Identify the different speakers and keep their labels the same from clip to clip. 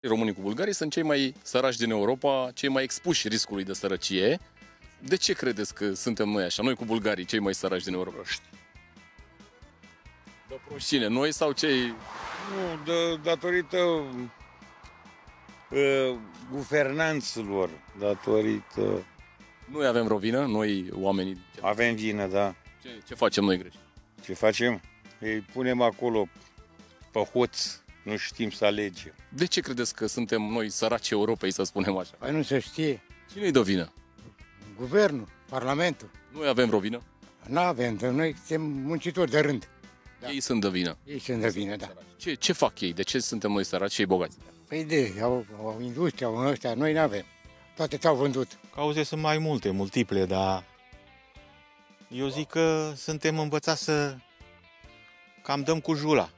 Speaker 1: Românii cu bulgarii sunt cei mai săraci din Europa, cei mai expuși riscului de sărăcie. De ce credeți că suntem noi așa, noi cu bulgarii, cei mai săraci din Europa? De proști cine? Noi sau cei...
Speaker 2: Nu, datorită guvernanților, datorită...
Speaker 1: Noi avem vreo vină, noi oamenii...
Speaker 2: Avem vină, da.
Speaker 1: Ce facem noi greșit?
Speaker 2: Ce facem? Îi punem acolo pe hoț, nu știm să alegem.
Speaker 1: De ce credeți că suntem noi săraci Europei, să spunem așa?
Speaker 3: Păi nu se știe.
Speaker 1: Cine-i dă vină?
Speaker 3: Guvernul, Parlamentul.
Speaker 1: Noi avem vreo vină?
Speaker 3: Nu avem, că noi suntem muncitori de rând.
Speaker 1: Da. Ei sunt de vină.
Speaker 3: Ei sunt de vină, da.
Speaker 1: Ce fac ei? De ce suntem noi săraci și ei bogați?
Speaker 3: Păi au industria, au ăștia, noi nu avem. Toate ți-au vândut.
Speaker 4: Cauze sunt mai multe, multiple, dar eu zic că suntem învățați să cam dăm cu jula.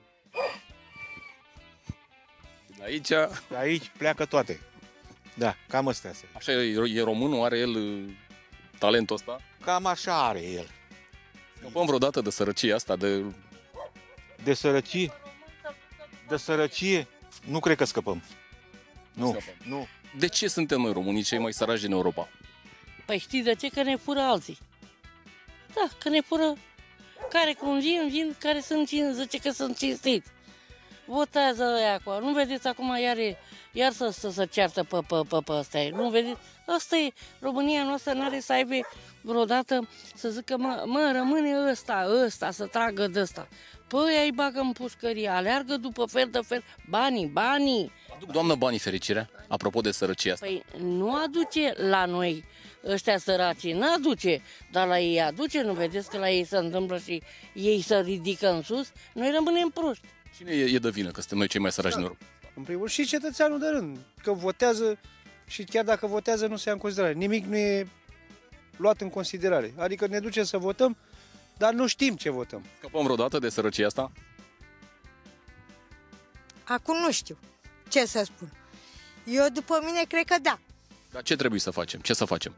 Speaker 1: De
Speaker 4: aici pleacă toate. Da, cam astea sunt.
Speaker 1: Așa e românul, are el talentul ăsta?
Speaker 4: Cam așa are el.
Speaker 1: Scăpăm vreodată de sărăcia asta,
Speaker 4: De sărăcie? De sărăcie? Nu cred că scăpăm. Nu.
Speaker 1: De ce suntem noi românii cei mai săraci din Europa?
Speaker 5: Păi știi de ce? Că ne fură alții. Da, că ne fură care cu vin, care sunt zice că sunt cinstiți. Votează ăia acolo. Nu vedeți acum iar să ceartă pe ăsta. Nu vedeți? Asta e. România noastră n-are să aibă vreodată să zică, mă, rămâne ăsta, să tragă de ăsta. Păi îi bagă în pușcărie, aleargă după fel de fel. Banii.
Speaker 1: Aduc, doamnă, banii fericirea? Apropo de sărăcia asta.
Speaker 5: Păi nu aduce la noi ăștia săraci, nu aduce, dar la ei aduce. Nu vedeți că la ei se întâmplă și ei se ridică în sus? Noi rămânem proști.
Speaker 1: Cine e de vină că suntem noi cei mai săraci din Europa?
Speaker 6: În primul rând și cetățeanul de rând, că votează și chiar dacă votează nu se ia în considerare. Nimic nu e luat în considerare. Adică ne ducem să votăm, dar nu știm ce votăm.
Speaker 1: Scăpăm vreodată de sărăcia asta?
Speaker 7: Acum nu știu ce să spun. Eu, după mine, cred că da.
Speaker 1: Dar ce trebuie să facem? Ce să facem?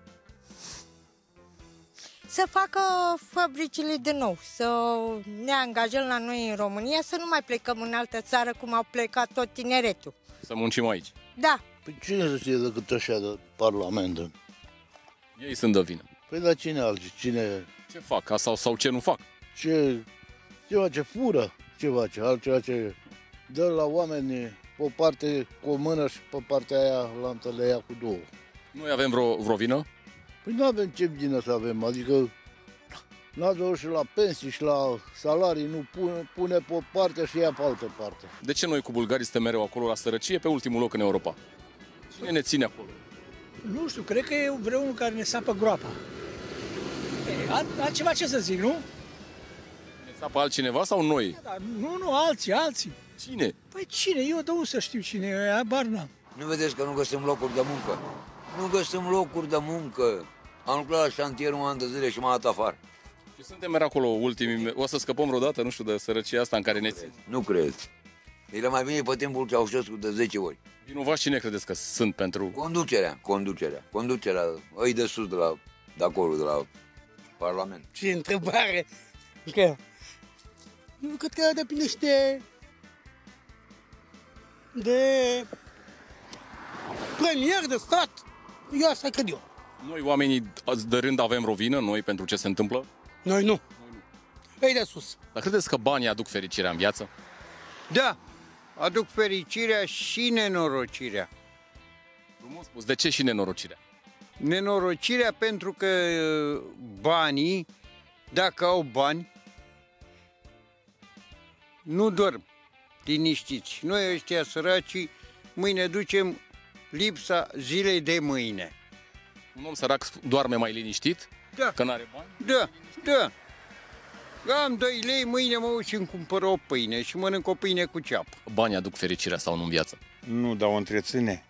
Speaker 7: Să facă fabricile de nou, să ne angajăm la noi în România, să nu mai plecăm în altă țară cum au plecat tot tineretul.
Speaker 1: Să muncim aici.
Speaker 7: Da.
Speaker 8: Păi cine să știe decât așa de Parlament?
Speaker 1: Ei sunt de vină.
Speaker 8: Păi la cine alții? Cine...
Speaker 1: Ce fac sau ce nu fac?
Speaker 8: Ceva ce fură, altceva ce dă la oameni pe o parte cu o mână și pe partea aia le ia cu două.
Speaker 1: Noi avem vreo vină?
Speaker 8: Păi nu avem ce vină să avem, adică n-a și la pensii și la salarii, nu pune pe o parte și ia pe altă parte.
Speaker 1: De ce noi cu bulgarii suntem mereu acolo la sărăcie, pe ultimul loc în Europa? Cine ne ține acolo?
Speaker 9: Nu știu, cred că e vreunul care ne sapă groapa. Altceva ce să zic, nu?
Speaker 1: Ne sapă altcineva sau noi?
Speaker 9: Da, nu, alții.
Speaker 1: Cine?
Speaker 9: Păi cine? Eu de unde să știu cine e, habar n-am.
Speaker 10: Nu vedeți că nu găsim locuri de muncă? Nu găsim locuri de muncă. Am lucrat la șantier un an de zile și m-a dat afară.
Speaker 1: Și suntem mereu acolo ultimii. O să scăpăm vreodată, nu știu, de sărăcia asta în care ne țin?
Speaker 10: Nu cred. Era mai bine pe timpul Ceaușescu de 10 ori.
Speaker 1: Vinovați cine credeți că sunt pentru...
Speaker 10: Conducerea, îi de sus de acolo, de la Parlament.
Speaker 9: Ce întrebare! Că nu cred că depinește de premier de stat. Eu asta cred eu.
Speaker 1: Noi, oamenii de rând, avem vreo vină, noi, pentru ce se întâmplă?
Speaker 9: Noi nu. Ei de sus.
Speaker 1: Dar credeți că banii aduc fericirea în viață?
Speaker 2: Da, aduc fericirea și nenorocirea.
Speaker 1: Frumos spus. De ce și nenorocirea?
Speaker 2: Nenorocirea pentru că banii, dacă au bani, nu dorm liniștiți. Noi ăștia săraci, mâine ducem lipsa zilei de mâine.
Speaker 1: Un om sărac doarme mai liniștit?
Speaker 2: Da.
Speaker 1: Că n-are bani?
Speaker 2: Da. Am 2 lei, mâine mă uit și îmi cumpăr o pâine și mănânc o pâine cu ceapă.
Speaker 1: Banii aduc fericirea sau nu în viață?
Speaker 2: Nu, dar o întreține.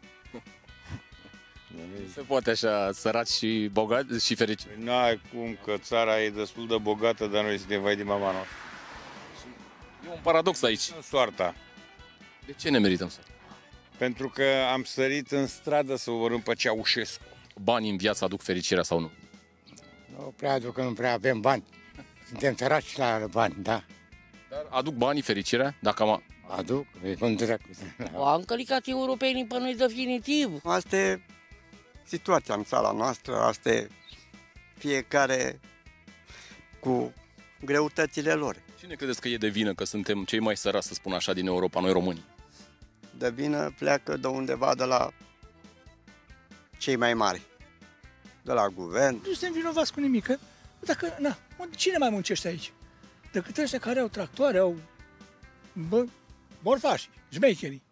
Speaker 1: Se poate așa, săraci și bogați și fericiți?
Speaker 2: N-ai cum, că țara e destul de bogată, dar noi suntem vai de mama noastră.
Speaker 1: E un paradox aici.
Speaker 2: Soarta.
Speaker 1: De ce ne merităm să?
Speaker 2: Pentru că am sărit în stradă să o pe Ceaușescu.
Speaker 1: Banii în viață aduc fericirea sau nu?
Speaker 3: Nu prea aduc, că nu prea avem bani. Suntem săraci la bani, da.
Speaker 1: Dar aduc banii fericirea? Dacă am...
Speaker 3: Aduc, e cum dracu.
Speaker 5: Au încălicat europenii pe noi definitiv.
Speaker 11: Asta e situația în țara noastră, asta e fiecare cu greutățile lor.
Speaker 1: Cine credeți că e de vină că suntem cei mai săraci, să spun așa, din Europa, noi românii?
Speaker 11: De vină pleacă de undeva de la cei mai mari, de la guvern.
Speaker 9: Nu suntem vinovați cu nimic, că dacă, na, cine mai muncește aici? Decât ăștia care au tractoare, au borfași, șmecherii.